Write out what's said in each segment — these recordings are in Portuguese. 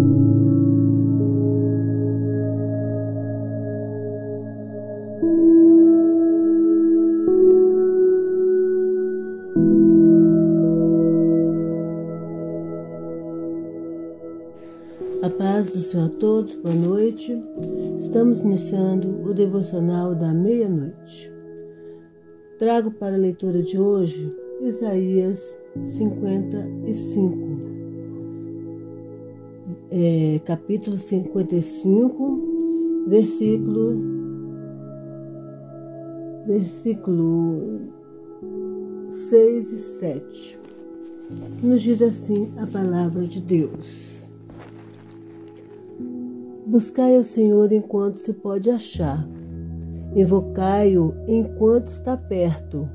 A paz do Senhor a todos, boa noite. Estamos iniciando o devocional da meia-noite. Trago para a leitura de hoje Isaías 55, capítulo 55, versículo 6 e 7. Nos diz assim a palavra de Deus. Buscai ao Senhor enquanto se pode achar, invocai-o enquanto está perto.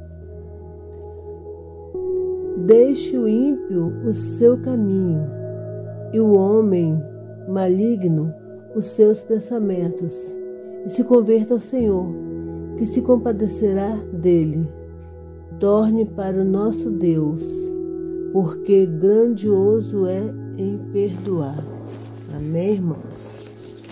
Deixe o ímpio o seu caminho, e o homem maligno os seus pensamentos, e se converta ao Senhor, que se compadecerá dele. Torne para o nosso Deus, porque grandioso é em perdoar. Amém, irmãos?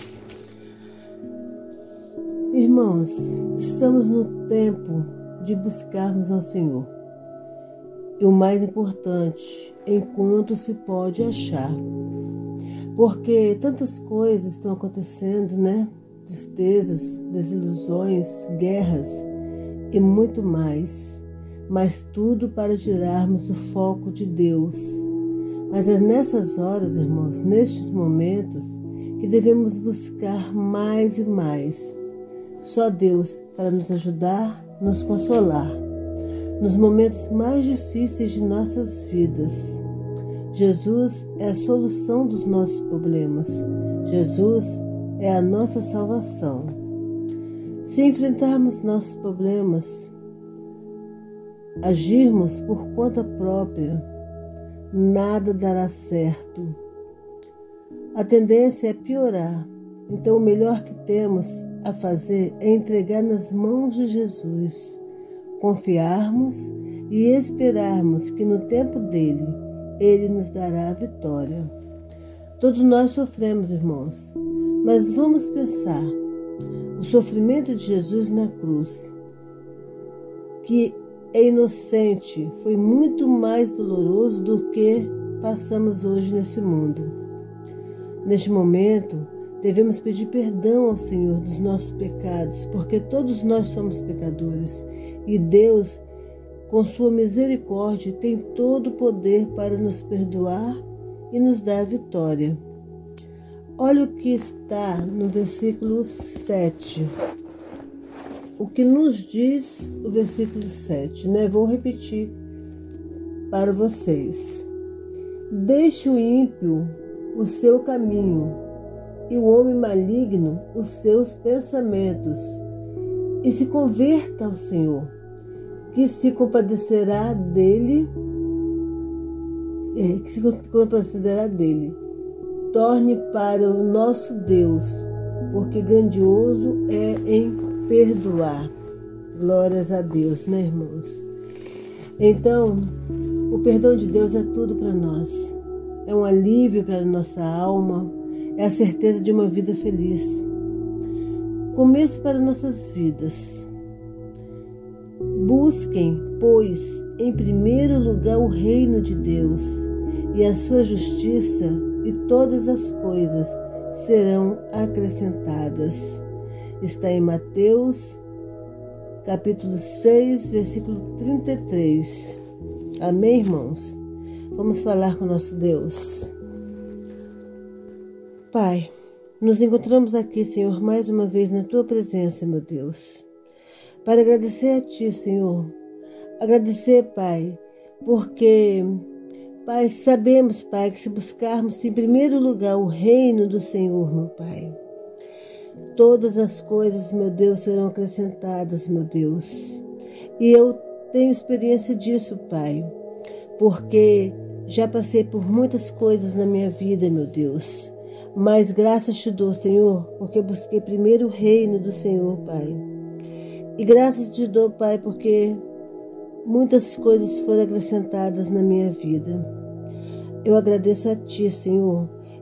Irmãos, estamos no tempo de buscarmos ao Senhor. E o mais importante, enquanto se pode achar. Porque tantas coisas estão acontecendo, né? Tristezas, desilusões, guerras e muito mais. Mas tudo para tirarmos do foco de Deus. Mas é nessas horas, irmãos, nestes momentos, que devemos buscar mais e mais. Só Deus para nos ajudar, nos consolar, nos momentos mais difíceis de nossas vidas. Jesus é a solução dos nossos problemas. Jesus é a nossa salvação. Se enfrentarmos nossos problemas, agirmos por conta própria, nada dará certo. A tendência é piorar. Então, o melhor que temos a fazer é entregar nas mãos de Jesus, confiarmos e esperarmos que no tempo dele, ele nos dará a vitória. Todos nós sofremos, irmãos, mas vamos pensar, o sofrimento de Jesus na cruz, que é inocente, foi muito mais doloroso do que passamos hoje nesse mundo. Neste momento, devemos pedir perdão ao Senhor dos nossos pecados, porque todos nós somos pecadores e Deus, com sua misericórdia, tem todo o poder para nos perdoar e nos dar a vitória. Olha o que está no versículo 7. O que nos diz o versículo 7, né? Vou repetir para vocês. Deixe o ímpio o seu caminho, e o homem maligno os seus pensamentos, e se converta ao Senhor, que se compadecerá dele, Torne para o nosso Deus, porque grandioso é em perdoar. Glórias a Deus, né, irmãos? Então, o perdão de Deus é tudo para nós. É um alívio para a nossa alma, é a certeza de uma vida feliz. Começo para nossas vidas. Busquem, pois, em primeiro lugar o reino de Deus e a sua justiça, e todas as coisas serão acrescentadas. Está em Mateus, capítulo 6, versículo 33. Amém, irmãos? Vamos falar com o nosso Deus. Pai, nos encontramos aqui, Senhor, mais uma vez na Tua presença, meu Deus, para agradecer a Ti, Senhor. Agradecer, Pai, porque, Pai, sabemos, Pai, que se buscarmos em primeiro lugar o reino do Senhor, meu Pai, todas as coisas, meu Deus, serão acrescentadas, meu Deus. E eu tenho experiência disso, Pai, porque já passei por muitas coisas na minha vida, meu Deus. Mas graças te dou, Senhor, porque busquei primeiro o reino do Senhor, Pai. E graças te dou, Pai, porque muitas coisas foram acrescentadas na minha vida. Eu agradeço a Ti, Senhor,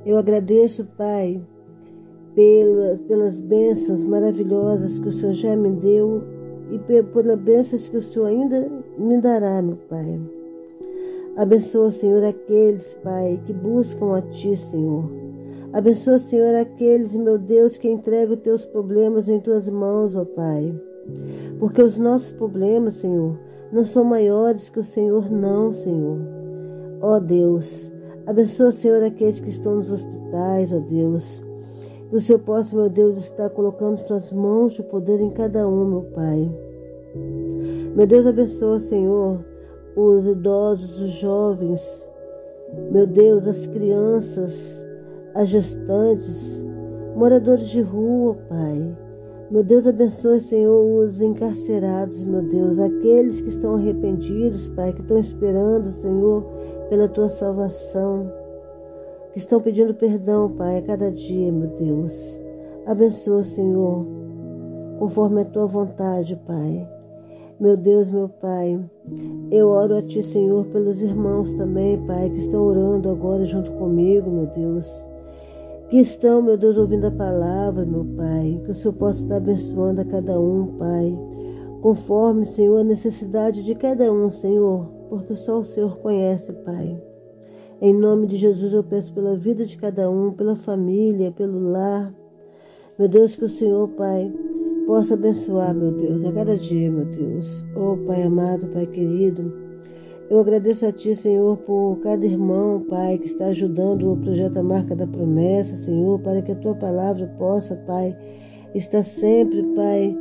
Eu agradeço, Pai, pelas bênçãos maravilhosas que o Senhor já me deu e pelas bênçãos que o Senhor ainda me dará, meu Pai. Abençoa, Senhor, aqueles, Pai, que buscam a Ti, Senhor. Abençoa, Senhor, aqueles, meu Deus, que entregam os Teus problemas em Tuas mãos, ó Pai. Porque os nossos problemas, Senhor, não são maiores que o Senhor, não, Senhor. Ó Deus, abençoa, Senhor, aqueles que estão nos hospitais, ó Deus. Que o Senhor possa, meu Deus, estar colocando Tuas mãos de poder em cada um, meu Pai. Meu Deus, abençoa, Senhor, os idosos, os jovens, meu Deus, as crianças, as gestantes, moradores de rua, Pai. Meu Deus, abençoe, Senhor, os encarcerados, meu Deus, aqueles que estão arrependidos, Pai, que estão esperando, Senhor, pela Tua salvação, que estão pedindo perdão, Pai, a cada dia, meu Deus. Abençoa, Senhor, conforme a Tua vontade, Pai. Meu Deus, meu Pai, eu oro a Ti, Senhor, pelos irmãos também, Pai, que estão orando agora junto comigo, meu Deus. Que estão, meu Deus, ouvindo a palavra, meu Pai. Que o Senhor possa estar abençoando a cada um, Pai. Conforme, Senhor, a necessidade de cada um, Senhor. Porque só o Senhor conhece, Pai. Em nome de Jesus eu peço pela vida de cada um, pela família, pelo lar. Meu Deus, que o Senhor, Pai, possa abençoar, meu Deus, a cada dia, meu Deus. Oh, Pai amado, Pai querido, eu agradeço a Ti, Senhor, por cada irmão, Pai, que está ajudando o projeto A Marca da Promessa, Senhor, para que a Tua palavra possa, Pai, estar sempre, Pai,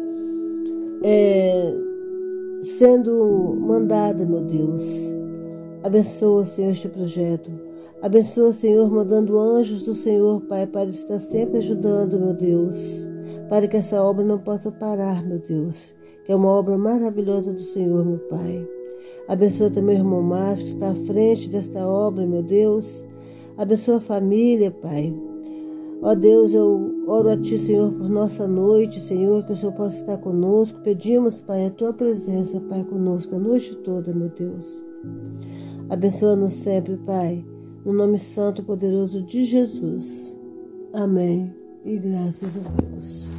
sendo mandada, meu Deus. Abençoa, Senhor, este projeto. Abençoa, Senhor, mandando anjos do Senhor, Pai, para estar sempre ajudando, meu Deus, para que essa obra não possa parar, meu Deus, que é uma obra maravilhosa do Senhor, meu Pai. Abençoa também o irmão Márcio, que está à frente desta obra, meu Deus. Abençoa a família, Pai. Ó Deus, eu oro a Ti, Senhor, por nossa noite, Senhor, que o Senhor possa estar conosco. Pedimos, Pai, a Tua presença, Pai, conosco a noite toda, meu Deus. Abençoa-nos sempre, Pai, no nome santo e poderoso de Jesus. Amém. E graças a Deus.